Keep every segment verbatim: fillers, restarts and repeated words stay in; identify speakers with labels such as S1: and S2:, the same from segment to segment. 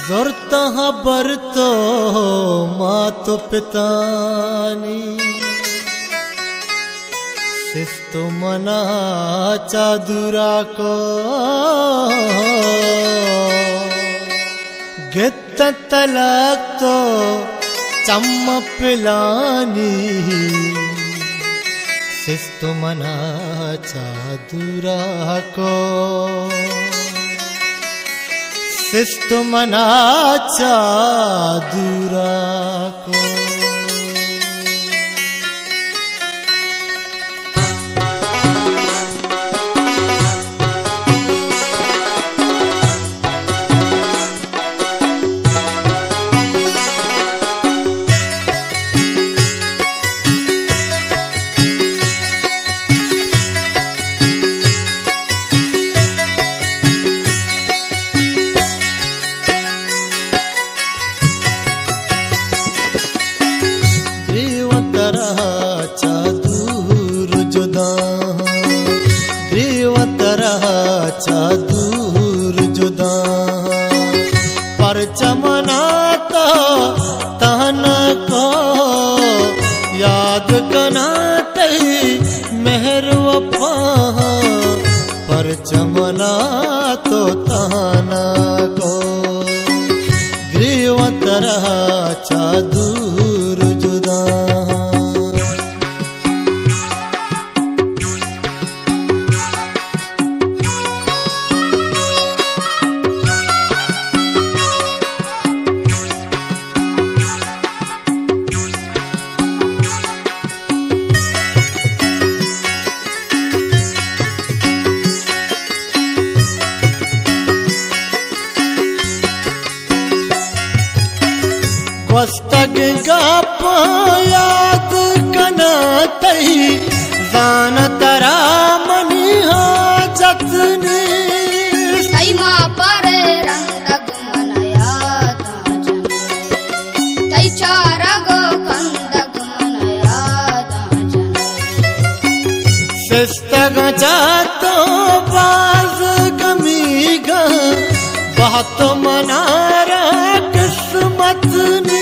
S1: जोरतः बरतो मातो पितानी शिस्तु मना चादुरा को गित्त तलक तो चम्म पिलानी शिस्तु मना चादुरा को शिस्तु मना चादुरा को चादूर जुदा पर चमनाता तहन को याद कनाते मेहर वफा पर चमना तो तहन को ग्रीव तरह चादूर जुदा वस्तग गप याद कना तही जान तरा मनी हाजतनी
S2: तैमा पर रंग मन याद जन तै चारग कंदग मन याद जन
S1: शिस्तग जातो बाज गमी ग बहुत मनारा किस्मत ने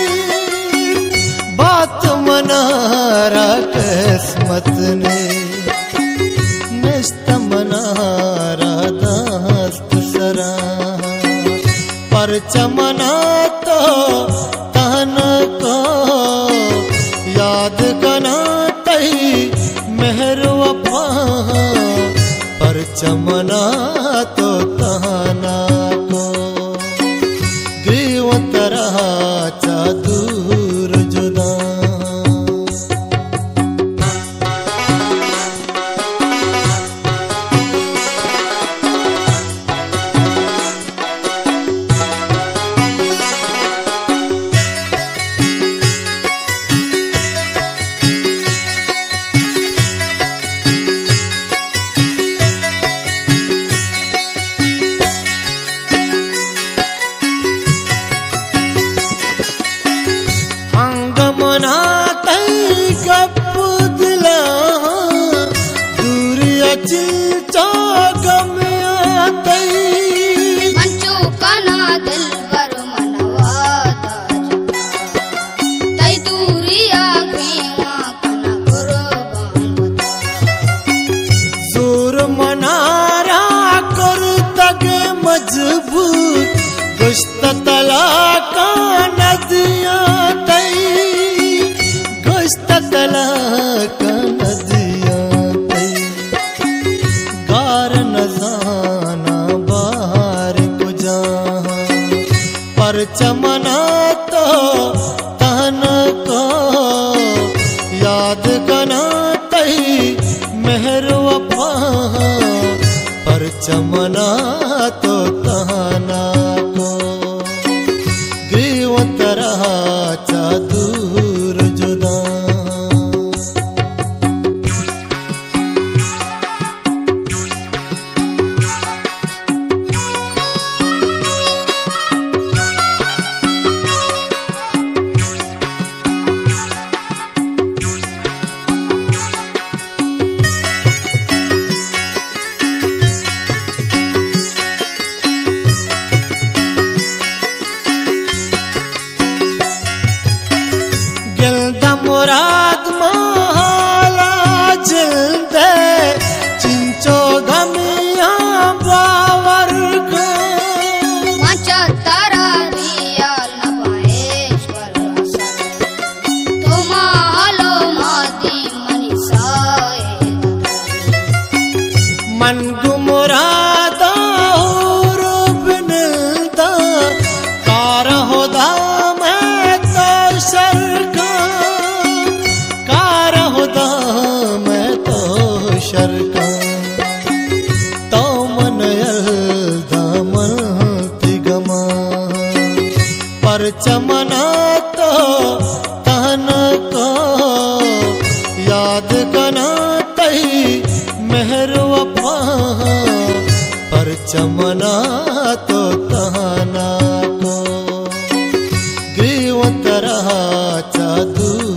S1: बात मनारा किस्मत ने निस्त मनारा दस्त सरा पर चमना तो तहन को याद कना तही मेहर वफा पर चमना तो तहना को ग्रीव तरह चादूर जुदा गुश्त तला का नदिया तई गुश्त तला का नदिया तई गार नजाना बाहर को जहाँ पर चमना तो तहन को याद कना तई मेहर वफा पर चमना तो तहना तरह चादूर जुदा तई मेहर वफा पर चमना तो तहाना को ग्रीव तरह चादू